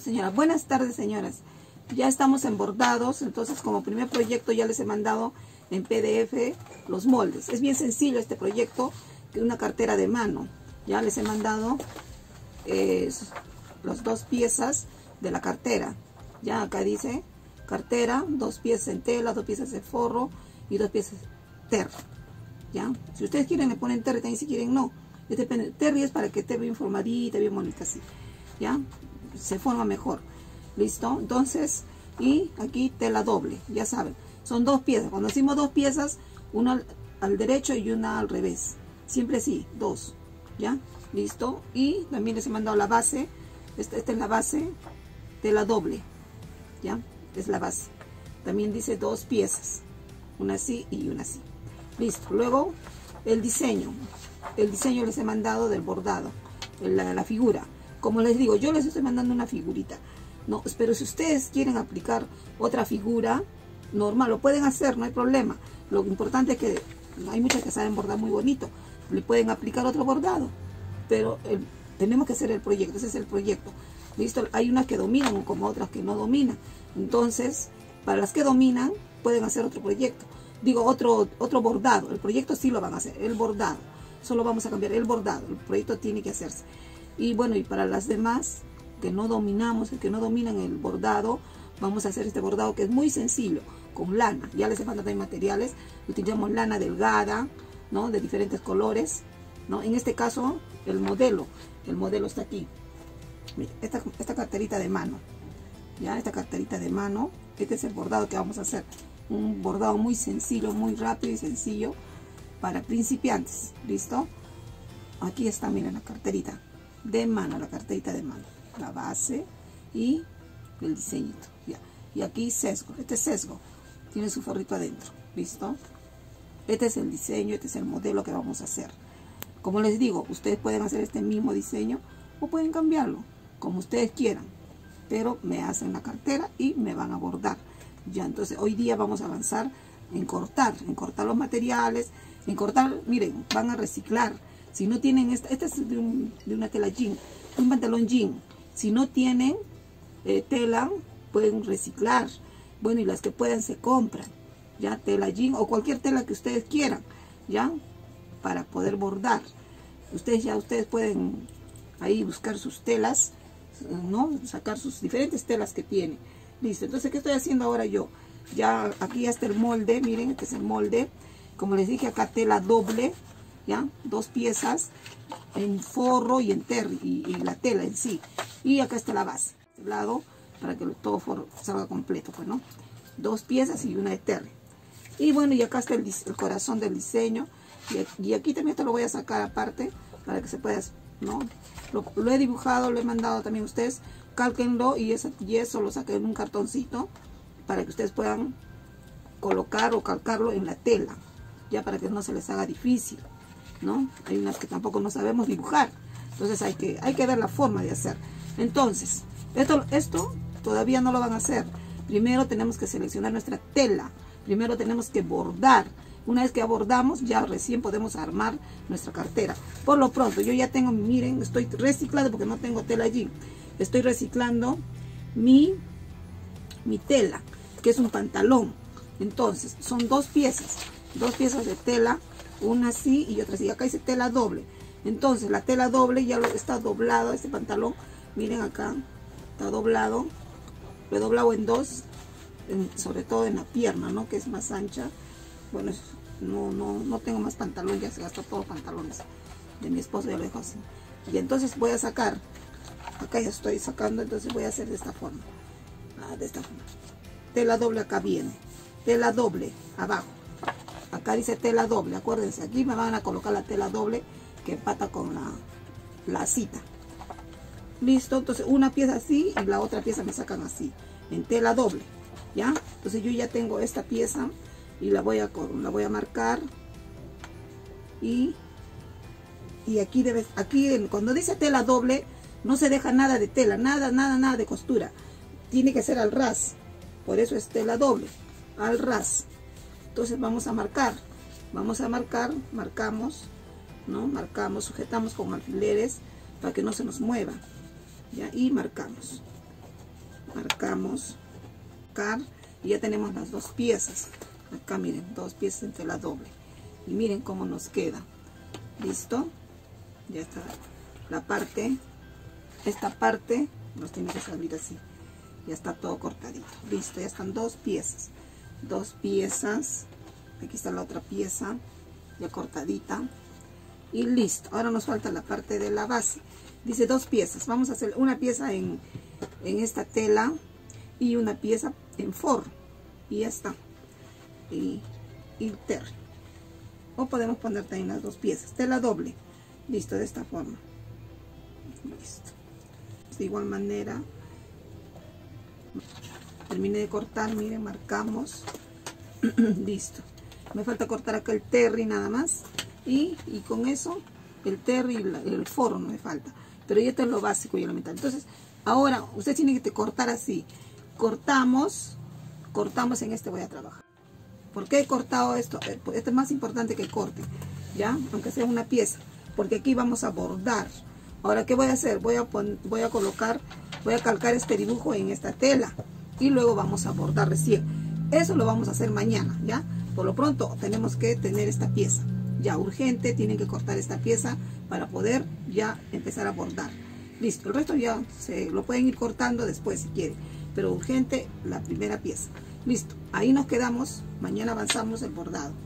señora. Buenas tardes, señoras. Ya estamos en bordados, entonces como primer proyecto ya les he mandado en PDF los moldes. Es bien sencillo este proyecto, que es una cartera de mano. Ya les he mandado las dos piezas de la cartera. Ya acá dice cartera, 2 piezas en tela, 2 piezas de forro y 2 piezas terry. Ya, si ustedes quieren le ponen terry, también si quieren no. Depende. Terry es para que esté bien formadita, bien bonita así. Ya, se forma mejor. Listo, entonces, y aquí tela doble, ya saben, son 2 piezas. Cuando decimos 2 piezas, una al derecho y una al revés, siempre sí, 2, ya, listo. Y también les he mandado la base, esta es la base, tela doble, ya, es la base. También dice 2 piezas, una así y una así. Listo, luego el diseño les he mandado del bordado, la figura. Como les digo, yo les estoy mandando una figurita. No, pero si ustedes quieren aplicar otra figura normal, lo pueden hacer, no hay problema. Lo importante es que hay muchas que saben bordar muy bonito, le pueden aplicar otro bordado, pero tenemos que hacer el proyecto, ese es el proyecto. Listo, hay unas que dominan como otras que no dominan. Entonces, para las que dominan, pueden hacer otro proyecto. Digo, otro bordado. El proyecto sí lo van a hacer, el bordado. Solo vamos a cambiar el bordado, el proyecto tiene que hacerse. Y bueno, y para las demás que no dominamos, que no dominan el bordado, vamos a hacer este bordado que es muy sencillo, con lana. Ya les he mandado también materiales, utilizamos lana delgada, ¿no? De diferentes colores, ¿no? En este caso, el modelo está aquí. Mira, esta carterita de mano, ya, esta carterita de mano, este es el bordado que vamos a hacer. Un bordado muy sencillo, muy rápido y sencillo para principiantes. ¿Listo? Aquí está, miren, la carterita de mano, la base y el diseñito. Ya. Y aquí sesgo, este sesgo tiene su forrito adentro. ¿Listo? Este es el diseño, este es el modelo que vamos a hacer. Como les digo, ustedes pueden hacer este mismo diseño o pueden cambiarlo como ustedes quieran, pero me hacen la cartera y me van a bordar. Ya, entonces hoy día vamos a avanzar en cortar los materiales, en cortar, miren, van a reciclar. Si no tienen, esta es de una tela jean, un pantalón jean. Si no tienen tela, pueden reciclar. Bueno, y las que puedan se compran, ya, tela jean o cualquier tela que ustedes quieran, ya, para poder bordar. Ustedes pueden ahí buscar sus telas, ¿no? Sacar sus diferentes telas que tienen. Listo, entonces, ¿qué estoy haciendo ahora yo? Ya, aquí ya está el molde, miren, este es el molde. Como les dije, acá tela doble, ya, 2 piezas en forro y en terry, y la tela en sí. Y acá está la base, este lado, para que todo salga completo, pues, ¿no? 2 piezas y una de terry. Y bueno, y acá está el corazón del diseño. Y aquí también esto lo voy a sacar aparte, para que se pueda, ¿no? Lo he dibujado, lo he mandado también a ustedes. Cálquenlo y eso lo saquen en un cartoncito para que ustedes puedan colocar o calcarlo en la tela, ya, para que no se les haga difícil, ¿no? Hay unas que tampoco no sabemos dibujar, entonces hay que ver la forma de hacer. Entonces, esto todavía no lo van a hacer. Primero tenemos que seleccionar nuestra tela, primero tenemos que bordar. Una vez que abordamos, ya recién podemos armar nuestra cartera. Por lo pronto, yo ya tengo, miren, estoy reciclando porque no tengo tela allí. Estoy reciclando mi tela, que es un pantalón. Entonces, son 2 piezas de tela, una así y otra así. Acá dice tela doble. Entonces, la tela doble ya está doblado, este pantalón. Miren acá, está doblado. Lo he doblado en 2, sobre todo en la pierna, ¿no? Que es más ancha. Bueno, no tengo más pantalón, ya se gastó todos los pantalones de mi esposo, ya lo dejo así. Y entonces voy a sacar, acá ya estoy sacando, entonces voy a hacer de esta forma. De esta forma. Tela doble acá viene, tela doble abajo. Acá dice tela doble, acuérdense, aquí me van a colocar la tela doble que empata con la cita. Listo, entonces una pieza así y la otra pieza me sacan así, en tela doble, ¿ya? Entonces yo ya tengo esta pieza y la voy a marcar y aquí cuando dice tela doble no se deja nada de tela, nada de costura, tiene que ser al ras, por eso es tela doble, al ras. Entonces vamos a marcar, marcamos, ¿no? Sujetamos con alfileres para que no se nos mueva, ¿ya? Y marcamos, marcamos y ya tenemos las dos piezas. Acá miren, dos piezas en tela doble, y miren cómo nos queda. Listo, ya está la parte, esta parte nos tiene que salir así, ya está todo cortadito. Listo, ya están dos piezas, aquí está la otra pieza ya cortadita, y listo. Ahora nos falta la parte de la base. Dice dos piezas, vamos a hacer una pieza en esta tela y una pieza en forro, y ya está. Y terry, o podemos poner también las dos piezas, tela doble. Listo, de esta forma. Listo, de igual manera terminé de cortar, miren, marcamos. Listo, me falta cortar acá el terry nada más, y con eso el terry y el forro no me falta, pero ya está es lo básico y elemental. Entonces ahora ustedes tienen que cortar así, cortamos en este. Voy a trabajar. ¿Por qué he cortado esto? Esto es más importante que corte, ya, aunque sea una pieza, porque aquí vamos a bordar. Ahora, ¿qué voy a hacer? Voy a calcar este dibujo en esta tela, y luego vamos a bordar recién. Eso lo vamos a hacer mañana, ya. Por lo pronto tenemos que tener esta pieza ya urgente, tienen que cortar esta pieza para poder ya empezar a bordar. Listo, el resto ya se lo pueden ir cortando después si quieren, pero urgente la primera pieza. Listo, ahí nos quedamos. Mañana avanzamos el bordado.